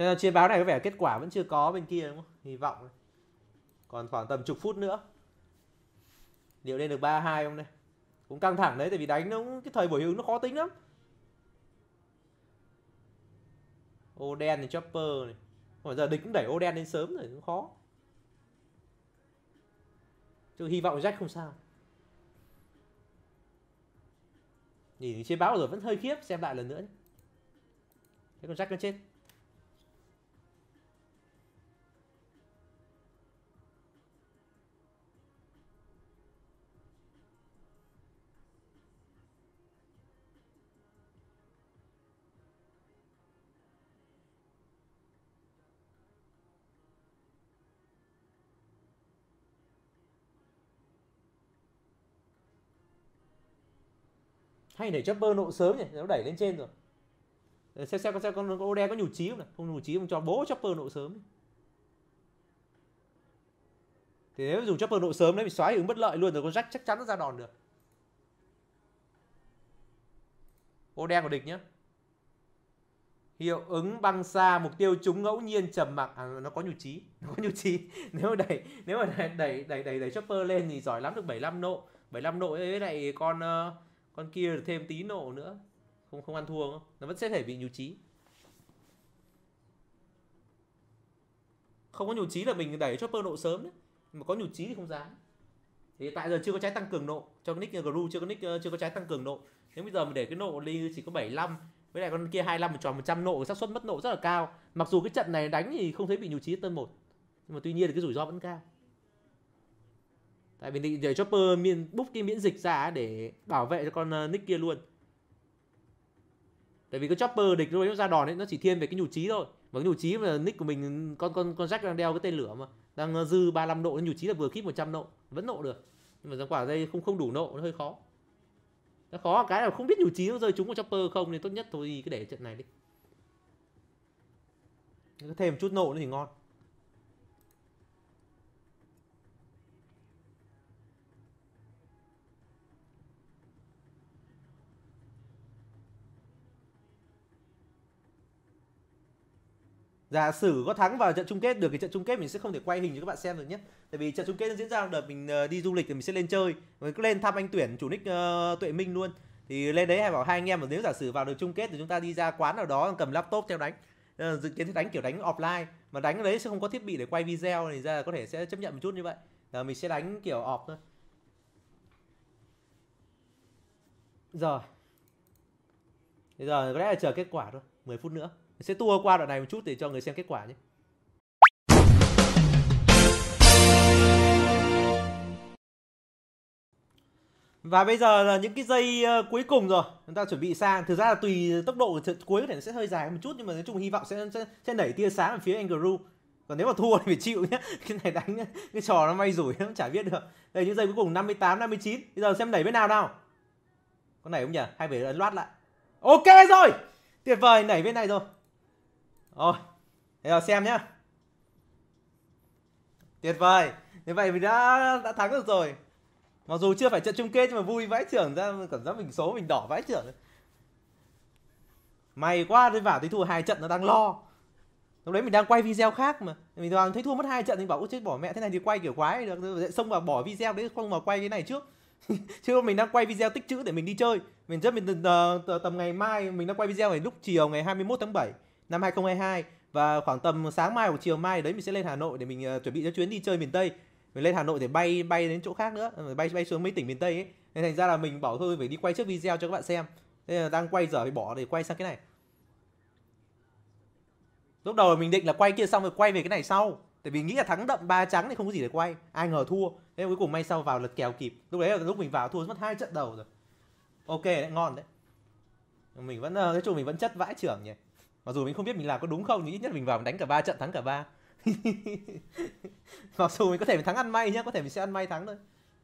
Thế là chia báo này có vẻ kết quả vẫn chưa có bên kia đúng không? Hy vọng. Còn khoảng tầm chục phút nữa. Liệu lên được ba hai không đây? Cũng căng thẳng đấy, tại vì đánh nó cũng, cái thời buổi hướng nó khó tính lắm. Ô đen này, chopper này. Bây giờ địch cũng đẩy ô đen lên sớm rồi, cũng khó. Chứ hy vọng Jack không sao. Nhìn trên báo rồi vẫn hơi khiếp, xem lại lần nữa nhé. Thế con Jack nó chết. Hay để chopper nộ sớm nhỉ, nó đẩy lên trên rồi. Xem xem con con ô đen có nhủ trí không này, không nhủ trí không cho bố chopper nộ sớm. Thì nếu dùng chopper nộ sớm đấy bị xóa hiệu ứng bất lợi luôn rồi, con Jack chắc chắn nó ra đòn được. Ô đen của địch nhá. Hiệu ứng băng xa, mục tiêu trúng ngẫu nhiên trầm mặc. À, nó có nhủ trí, nó có nhủ trí. Nếu mà đẩy nếu mà đẩy đẩy đẩy đẩy, đẩy chopper lên thì giỏi lắm được bảy mươi lăm nộ. bảy mươi lăm nộ với lại con uh, con kia được thêm tí nộ nữa. Không không ăn thua không? Nó vẫn sẽ phải bị nhủ trí. Không có nhủ trí là mình đẩy chopper nộ sớm đấy. Mà có nhủ trí thì không dám. Thì tại giờ chưa có trái tăng cường nộ, cho cái nick Gru chưa có nick chưa có trái tăng cường nộ. Nếu bây giờ mình để cái nộ đi chỉ có bảy mươi lăm, với lại con kia hai mươi lăm, mình tròn một trăm nộ, xác suất mất nộ rất là cao. Mặc dù cái trận này đánh thì không thấy bị nhủ trí turn một, nhưng mà tuy nhiên thì cái rủi ro vẫn cao. Tại vì định để chopper miên búc cái miễn dịch ra để bảo vệ cho con nick kia luôn. Tại vì cái chopper địch nó ra đòn ấy, nó chỉ thiên về cái nhủ trí thôi. Mà cái nhủ trí mà nick của mình con con con Jack đang đeo cái tên lửa mà đang dư ba mươi lăm nộ, nhủ trí là vừa keep một trăm nộ, vẫn nộ được. Nhưng mà giáng quả đây không không đủ nộ, nó hơi khó. Nó khó cái là không biết nhủ trí nó rơi trúng của chopper không, nên tốt nhất thôi cứ để trận này đi. Cứ thêm một chút nộ nữa thì ngon. Giả sử có thắng vào trận chung kết được thì trận chung kết mình sẽ không thể quay hình cho các bạn xem được nhé. Tại vì trận chung kết nó diễn ra đợt mình đi du lịch thì mình sẽ lên chơi, mình cứ lên thăm anh Tuyển chủ nick uh, Tuệ Minh luôn. Thì lên đấy hay bảo hai anh em mà nếu giả sử vào được chung kết thì chúng ta đi ra quán nào đó cầm laptop theo đánh. Uh, dự kiến đánh kiểu đánh offline, mà đánh ở đấy sẽ không có thiết bị để quay video thì ra có thể sẽ chấp nhận một chút như vậy. Là mình sẽ đánh kiểu off thôi. Rồi. Bây giờ có lẽ là chờ kết quả thôi, mười phút nữa. Mình sẽ tua qua đoạn này một chút để cho người xem kết quả nhé. Và bây giờ là những cái giây uh, cuối cùng rồi, chúng ta chuẩn bị sang. Thực ra là tùy tốc độ trận cuối có thể sẽ hơi dài một chút, nhưng mà nói chung hy vọng sẽ sẽ, sẽ đẩy tia sáng ở phía anh Gru. Còn nếu mà thua thì phải chịu nhé. Cái này đánh cái trò nó may rủi nó cũng chả biết được. Đây những giây cuối cùng năm mươi tám, năm mươi chín. Bây giờ xem đẩy bên nào nào. Có nảy không nhỉ? Hay phải ấn loát lại. Ok rồi. Tuyệt vời, nảy bên này rồi. Rồi. Bây giờ xem nhá. Tuyệt vời. Như vậy mình đã đã thắng được rồi. Mặc dù chưa phải trận chung kết nhưng mà vui vãi chưởng ra, cảm giác mình số mình đỏ vãi chưởng. May quá, tôi vào thấy thua hai trận nó đang lo. Lúc đấy mình đang quay video khác mà. Mình vào thấy thua mất hai trận thì bảo chết bỏ mẹ, thế này thì quay kiểu quái được, xông vào bỏ video đấy không mà quay cái này trước. Chứ mình đang quay video tích trữ để mình đi chơi. Mình rất mình uh, tầm ngày mai mình đang quay video này lúc chiều ngày hai mươi mốt tháng bảy năm hai không hai hai, và khoảng tầm sáng mai hoặc chiều mai đấy mình sẽ lên Hà Nội để mình uh, chuẩn bị cho chuyến đi chơi miền Tây. Mình lên Hà Nội để bay bay đến chỗ khác nữa, bay bay xuống mấy tỉnh miền Tây ấy. Nên thành ra là mình bảo thôi phải đi quay trước video cho các bạn xem. Nên là đang quay giờ phải bỏ để quay sang cái này. Lúc đầu mình định là quay kia xong rồi quay về cái này sau, tại vì nghĩ là thắng đậm ba trắng thì không có gì để quay, ai ngờ thua. Thế cuối cùng may sau vào lật kèo kịp. Lúc đấy là lúc mình vào thua mất hai trận đầu rồi. Ok đấy, ngon đấy. Mình vẫn nói chung mình vẫn chất vãi trưởng nhỉ. Mặc dù mình không biết mình làm có đúng không, nhưng ít nhất mình vào mình đánh cả ba trận thắng cả ba. Mặc dù mình có thể mình thắng ăn may nhá, có thể mình sẽ ăn may thắng thôi.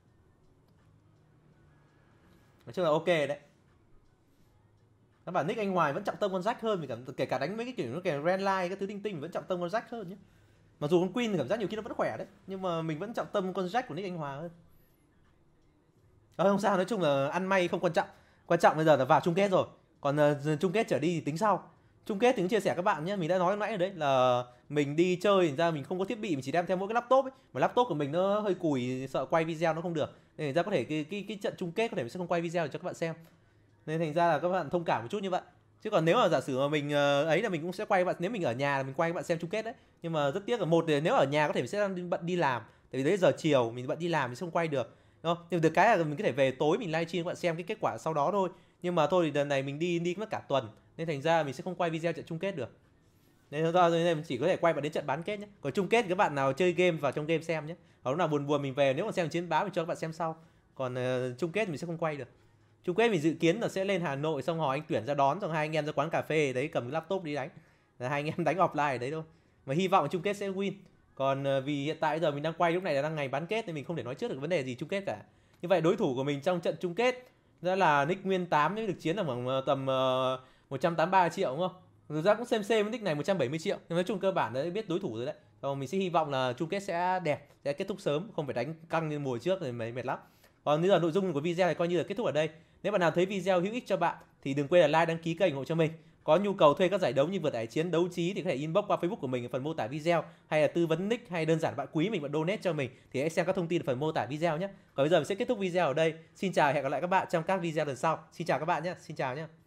Nói chung là ok đấy. Các bạn nick anh Hoài vẫn trọng tâm con Jack hơn, mình cảm kể cả đánh mấy cái kiểu nó kèm Grand Line các thứ tinh tinh mình vẫn trọng tâm con Jack hơn nhé. Mặc dù con Queen thì cảm giác nhiều khi nó vẫn khỏe đấy, nhưng mà mình vẫn trọng tâm con Jack của nick anh Hòa hơn. À, không sao, nói chung là ăn may không quan trọng. Quan trọng bây giờ là vào chung kết rồi. Còn uh, chung kết trở đi thì tính sau. chung kết thì cũng chia sẻ các bạn nhé, mình đã nói lúc nãy rồi đấy là mình đi chơi thành ra mình không có thiết bị, mình chỉ đem theo mỗi cái laptop ấy, mà laptop của mình nó hơi cùi, sợ quay video nó không được, nên thành ra có thể cái cái, cái trận chung kết có thể mình sẽ không quay video để cho các bạn xem, nên thành ra là các bạn thông cảm một chút như vậy. Chứ còn nếu mà giả sử mà mình ờ, ấy là mình cũng sẽ quay các bạn, nếu mình ở nhà là mình quay các bạn xem chung kết đấy. Nhưng mà rất tiếc là một thì nếu ở nhà có thể mình sẽ đang bận đi làm, tại vì đấy giờ chiều mình bận đi làm mình sẽ không quay được, đúng không? Nhưng được cái là mình có thể về tối mình livestream các bạn xem cái kết quả sau đó thôi. Nhưng mà thôi thì lần này mình đi đi mất cả tuần, nên thành ra mình sẽ không quay video trận chung kết được, nên do nên mình chỉ có thể quay vào đến trận bán kết nhé. Còn chung kết thì các bạn nào chơi game vào trong game xem nhé, hoặc lúc nào buồn buồn mình về nếu mà xem chiến báo mình cho các bạn xem sau. Còn uh, chung kết mình sẽ không quay được. Chung kết mình dự kiến là sẽ lên Hà Nội, xong hỏi anh Tuyển ra đón, xong hai anh em ra quán cà phê đấy cầm cái laptop đi đánh, là hai anh em đánh offline ở đấy thôi. Mà hy vọng là chung kết sẽ win. Còn uh, vì hiện tại giờ mình đang quay lúc này là đang ngày bán kết nên mình không thể nói trước được vấn đề gì chung kết cả. Như vậy đối thủ của mình trong trận chung kết đó là Nick Nguyên tám với được chiến ở khoảng uh, tầm uh, một trăm tám mươi ba triệu, đúng không? Thực ra cũng xem xem với nick này một trăm bảy mươi triệu, nhưng nói chung cơ bản đã biết đối thủ rồi đấy. Còn mình sẽ hy vọng là chung kết sẽ đẹp, sẽ kết thúc sớm, không phải đánh căng như mùa trước rồi mấy mệt lắm. Còn bây giờ nội dung của video này coi như là kết thúc ở đây. Nếu bạn nào thấy video hữu ích cho bạn thì đừng quên là like, đăng ký kênh ủng hộ cho mình. Có nhu cầu thuê các giải đấu như vượt ải chiến, đấu trí thì có thể inbox qua Facebook của mình ở phần mô tả video, hay là tư vấn nick, hay đơn giản bạn quý mình bạn donate cho mình thì hãy xem các thông tin ở phần mô tả video nhé. Còn bây giờ mình sẽ kết thúc video ở đây. Xin chào, hẹn gặp lại các bạn trong các video lần sau. Xin chào các bạn nhé. Xin chào nhé.